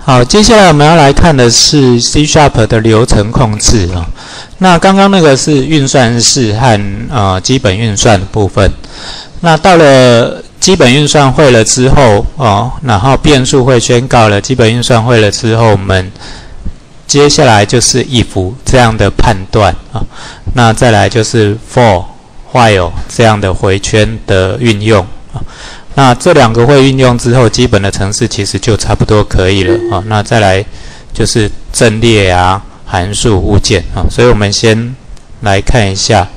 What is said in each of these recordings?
好，接下来我们要来看的是 C# 的流程控制啊。那刚刚那个是运算式和基本运算的部分。那到了基本运算会了之后然后变数会宣告了，基本运算会了之后，我们接下来就是 if 这样的判断啊。那再来就是 for、while 这样的回圈的运用啊。那这两个会运用之后，基本的程式其实就差不多可以了啊。那再来就是阵列啊、函数、物件啊。所以我们先来看一下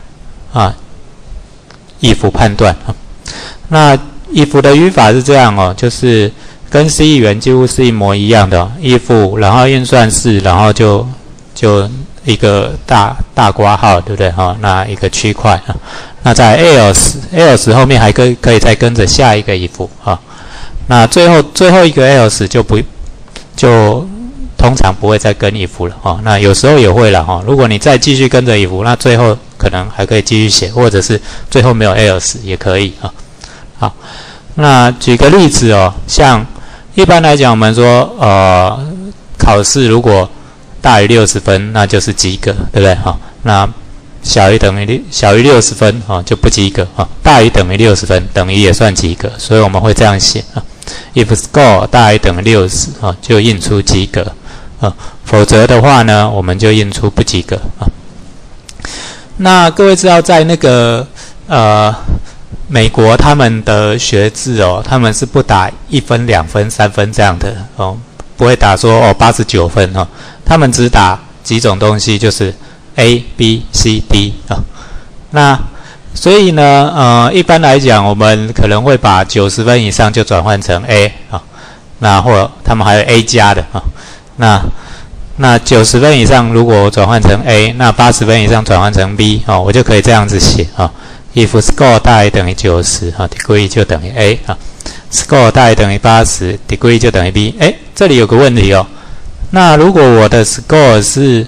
if 判断啊。那 if 的语法是这样就是跟 C 语言几乎是一模一样的if 然后运算式，然后就一个大括号，对不对那一个区块那在 else 后面还可以再跟着下一个 if 那最后一个 else 就通常不会再跟 if 了那有时候也会了如果你再继续跟着 if， 那最后可能还可以继续写，或者是最后没有 else 也可以好，那举个例子像一般来讲我们说考试如果大于60分，那就是及格，对不对那小于60分就不及格大于等于60分，等于也算及格，所以我们会这样写if score 大于等于60就印出及格否则的话呢，我们就印出不及格那各位知道在那个美国他们的学制他们是不打1分、2分、3分这样的不会打说89分他们只打几种东西，就是 A、B、C、D 那所以呢一般来讲我们可能会把90分以上就转换成 A 那或者他们还有 A 加的那90分以上如果转换成 A， 那80分以上转换成 B 我就可以这样子写if score 大于等于90 degree 就等于 A score 大于等于80 degree 就等于 B。 这里有个问题那如果我的 score 是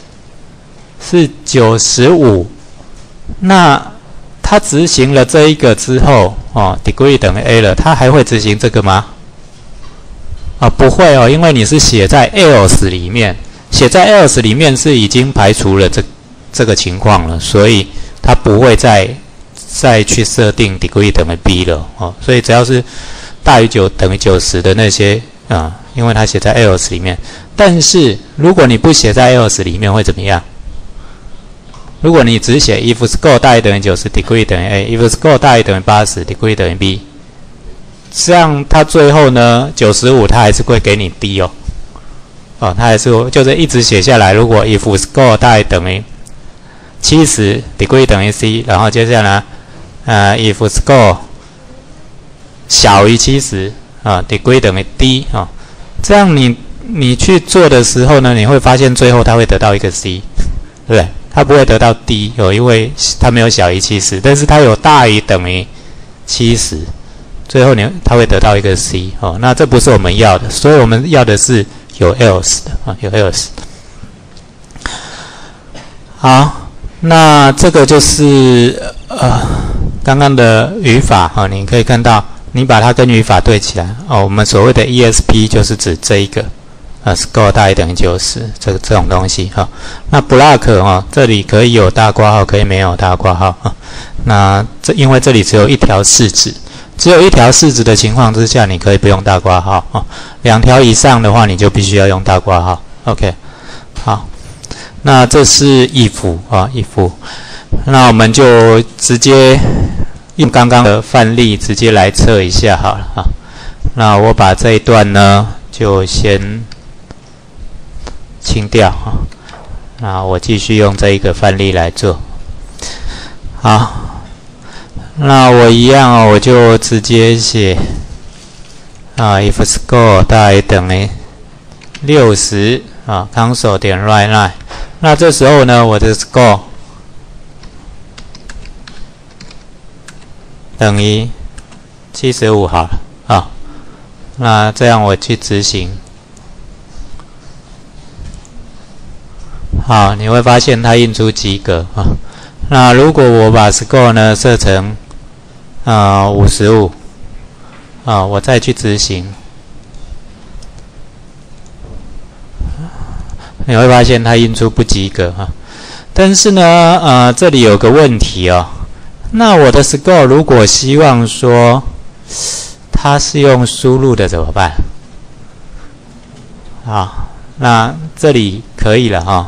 95，那他执行了这一个之后degree 等于 A 了，他还会执行这个吗？不会因为你是写在 else 里面，写在 else 里面是已经排除了这个情况了，所以他不会再去设定 degree 等于 B 了所以只要是大于等于90的那些因为它写在 else 里面。但是如果你不写在 else 里面会怎么样？如果你只写 if score 大于等于90 degree 等于 A， if score 大于等于80 degree 等于 B， 这样它最后呢95它还是会给你 D 它还是就是一直写下来。如果 if score 大于等于70 degree 等于 C， 然后接下来if score 小于70degree 等于 D 这样你去做的时候呢，你会发现最后它会得到一个 C， 对不对？它不会得到 D 因为它没有小于70，但是它有大于等于70，最后它会得到一个 C 那这不是我们要的，所以我们要的是有 else 的有 else。 好，那这个就是刚刚的语法你可以看到，你把它跟语法对起来我们所谓的 ESP 就是指这一个score 大于等于90这种东西那 block 这里可以有大括号，可以没有大括号那因为这里只有一条式子，只有一条式子的情况之下，你可以不用大括号2条以上的话，你就必须要用大括号。OK， 好，那这是 if if， 那我们就直接用刚刚的范例直接来测一下好了那我把这一段呢就先清掉那我继续用这一个范例来做。好，那我一样我就直接写if score 大于等于60console 点 write line。 那这时候呢，我的 score 等于75好了那这样我去执行，好，你会发现它印出及格那如果我把 score 呢设成55我再去执行， 你会发现它印出不及格哈。但是呢，这里有个问题哦。那我的 score 如果希望说它是用输入的怎么办？好，那这里可以了哈。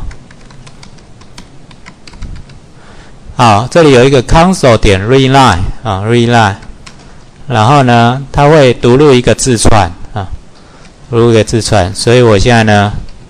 好，这里有一个 console 点 readline 啊 readline， 然后呢，它会读入一个字串啊，读入一个字串，所以我现在呢，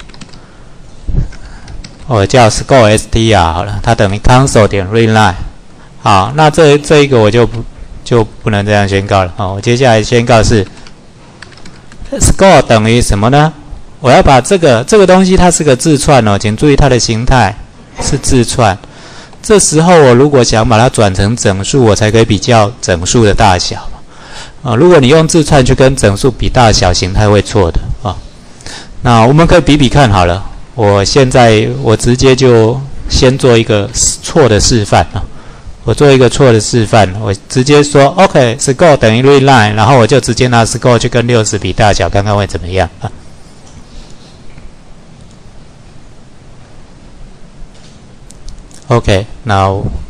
我叫 score str 好了，它等于 console 点 readline。好，那这一个我就不能这样宣告了啊。我接下来宣告是 score 等于什么呢？我要把这个东西它是个字串哦，请注意它的形态是字串。这时候我如果想把它转成整数，我才可以比较整数的大小如果你用字串去跟整数比大小，形态会错的啊。那我们可以比比看好了。我直接就先做一个错的示范啊。我做一个错的示范，我直接说 OK score 等于 readline， 然后我就直接拿 score 去跟60比大小，看看会怎么样啊。OK， 那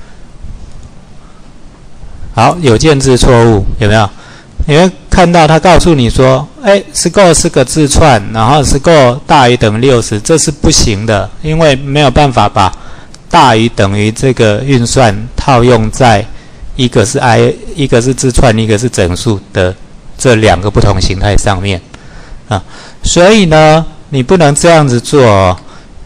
好，有件字错误有没有？你会看到它告诉你说，score 是个字串，然后 score 大于等于60，这是不行的，因为没有办法把大于等于这个运算套用在一个是字串，一个是整数的这两个不同形态上面啊，所以呢，你不能这样子做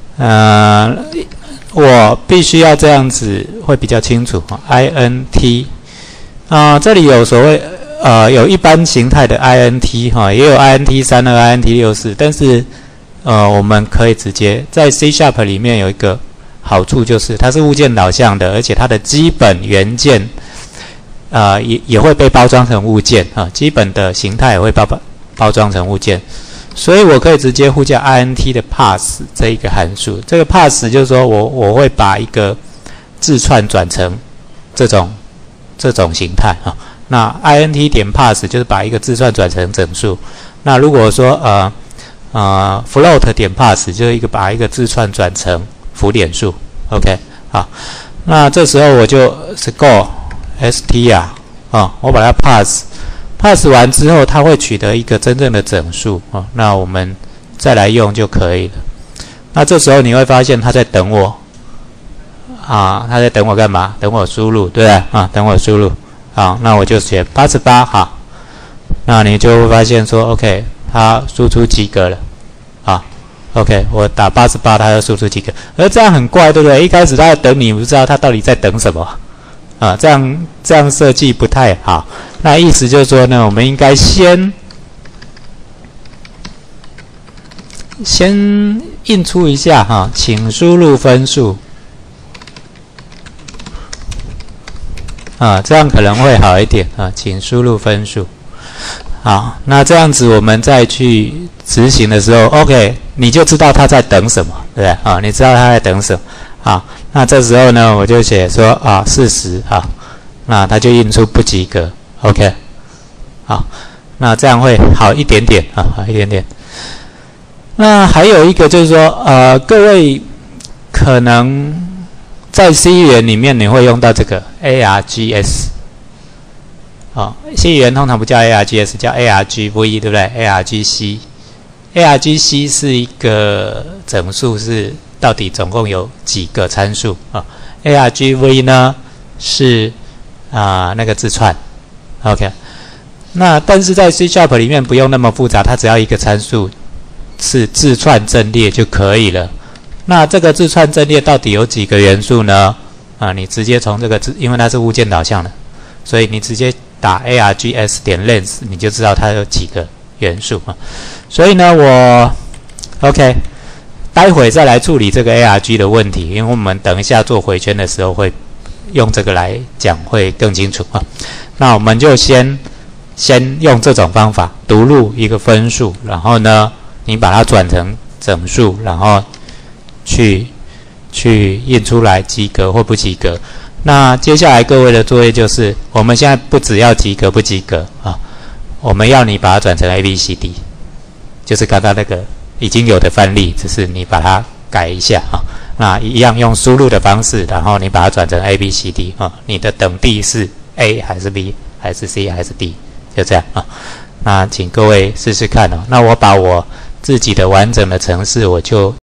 我必须要这样子会比较清楚 int 这里有所谓有一般形态的 int 也有 int 32 int 64，但是我们可以直接在 C# 里面有一个好处，就是它是物件导向的，而且它的基本元件也会被包装成物件基本的形态也会包装成物件。所以我可以直接呼叫 int 的 pass 这一个函数。这个 pass 就是说我会把一个字串转成这种形态那 int 点 pass 就是把一个字串转成整数。那如果说float 点 pass 就是把一个字串转成浮点数。OK， 好，那这时候我就 score str 我把它 pass 完之后，它会取得一个真正的整数那我们再来用就可以了。那这时候你会发现它在等我它在等我干嘛？等我输入，对不对等我输入。好，那我就写88好，那你就会发现说 OK， 它输出及格了OK， 我打88，它要输出及格。而这样很怪，对不对？一开始它在等你，不知道它到底在等什么这样设计不太好。那意思就是说呢，我们应该先印出一下请输入分数这样可能会好一点请输入分数。好，那这样子我们再去执行的时候 ，OK， 你就知道他在等什么，对不对你知道他在等什么。好，那这时候呢，我就写说40那它就印出不及格。OK， 好，那这样会好一点点好一点点。那还有一个就是说，各位可能在 C 语言里面你会用到这个 ARGS。C 语言通常不叫 ARGS， 叫 ARGV， 对不对 ？ARGC 是一个整数，是到底总共有几个参数？ARGV 呢是那个字串 ，OK。那但是在 C# 里面不用那么复杂，它只要一个参数是字串阵列就可以了。那这个字串阵列到底有几个元素呢？你直接从这个因为它是物件导向的，所以你直接打 args 点 length， 你就知道它有几个元素所以呢，我 OK， 待会再来处理这个 arg 的问题，因为我们等一下做回圈的时候会用这个来讲，会更清楚那我们就先用这种方法读入一个分数，然后呢，你把它转成整数，然后去印出来及格或不及格。那接下来各位的作业就是，我们现在不只要及格不及格我们要你把它转成 ABCD， 就是刚刚那个已经有的范例，只是你把它改一下啊。那一样用输入的方式，然后你把它转成 A B C D 啊，你的等地是 A 还是 B 还是 C 还是 D， 就这样啊。那请各位试试看哦。那我把我自己的完整的程式我就